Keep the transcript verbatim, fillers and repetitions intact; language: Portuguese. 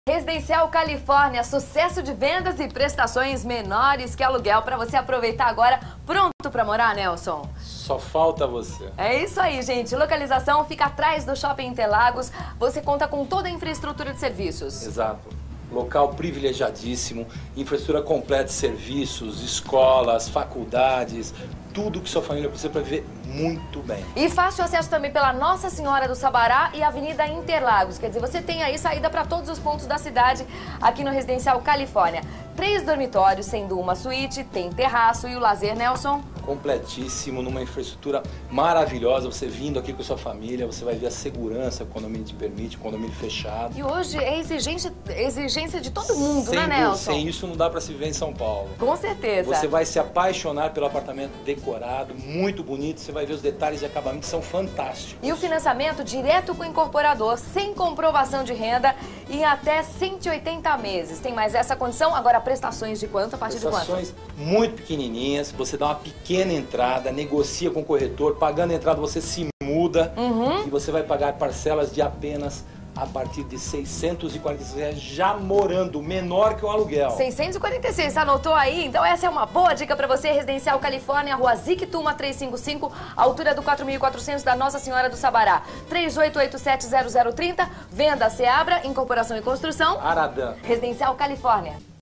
Residencial Califórnia, sucesso de vendas e prestações menores que aluguel para você aproveitar agora. Pronto para morar, Nelson? Só falta você. É isso aí, gente. Localização fica atrás do Shopping Interlagos. Você conta com toda a infraestrutura de serviços. Exato. Local privilegiadíssimo, infraestrutura completa de serviços, escolas, faculdades, tudo que sua família precisa para viver muito bem. E fácil acesso também pela Nossa Senhora do Sabará e Avenida Interlagos. Quer dizer, você tem aí saída para todos os pontos da cidade aqui no Residencial Califórnia. Três dormitórios, sendo uma suíte, tem terraço e o lazer, Nelson? Completíssimo, numa infraestrutura maravilhosa. Você vindo aqui com a sua família, você vai ver a segurança que o condomínio te permite, condomínio fechado. E hoje é exigência, exigência de todo mundo, sem, né, Nelson? Sem isso não dá para se viver em São Paulo. Com certeza. Você vai se apaixonar pelo apartamento decorado, muito bonito. Você vai ver os detalhes e acabamentos, são fantásticos. E o financiamento direto com o incorporador, sem comprovação de renda e em até cento e oitenta meses. Tem mais essa condição? Agora, prestações de quanto? A partir de quanto? Prestações muito pequenininhas, você dá uma pequena entrada, negocia com o corretor, pagando a entrada você se muda uhum. e você vai pagar parcelas de apenas a partir de seiscentos e quarenta e seis reais, já morando, menor que o aluguel. seiscentos e quarenta e seis, anotou aí? Então essa é uma boa dica para você. Residencial Califórnia, Rua Zictuma trezentos e cinquenta e cinco, altura do quatro mil e quatrocentos da Nossa Senhora do Sabará. três oito oito sete zero zero três zero, venda Seabra, incorporação e construção. Aradan. Residencial Califórnia.